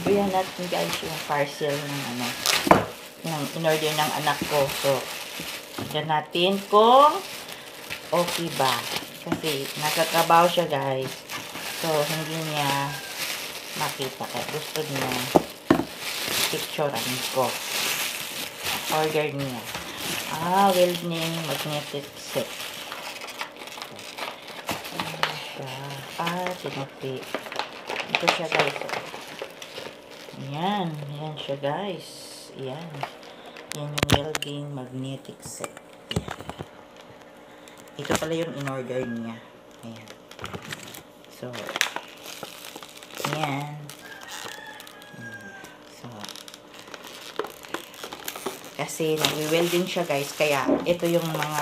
Ayan natin guys yung parcel ng ano, ng in-order ng anak ko. So, tignan natin kung okay ba. Kasi nasa trabaho siya guys. So, hindi niya makita. Kaya gusto niya picturean ko. Order niya. Welding magnetic set. Ano siya? Tinupi. Ito siya guys. Ayan. Ayan siya guys. Ayan. Yan yung welding magnetic set. Ayan. Ito pala yung in-order niya. Ayan. So, ayan. So, kasi nagwi-welding siya guys. Kaya, ito yung mga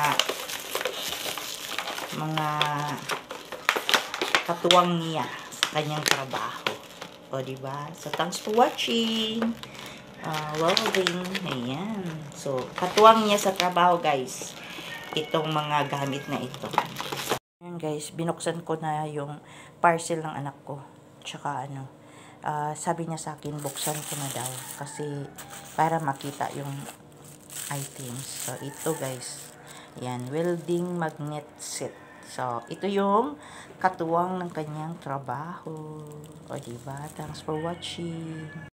katuwang niya sa kanyang trabaho. O, diba? So, thanks for watching. Welding. Ayan. So, katuwang niya sa trabaho guys. Itong mga gamit na ito. Ayan guys, binuksan ko na yung parcel ng anak ko. Tsaka ano, sabi niya sa akin, buksan ko na daw. Kasi, para makita yung items. So, ito guys. Ayan, welding magnet set. So, ito yung katuwang ng kanyang trabaho. O, diba? Thanks for watching.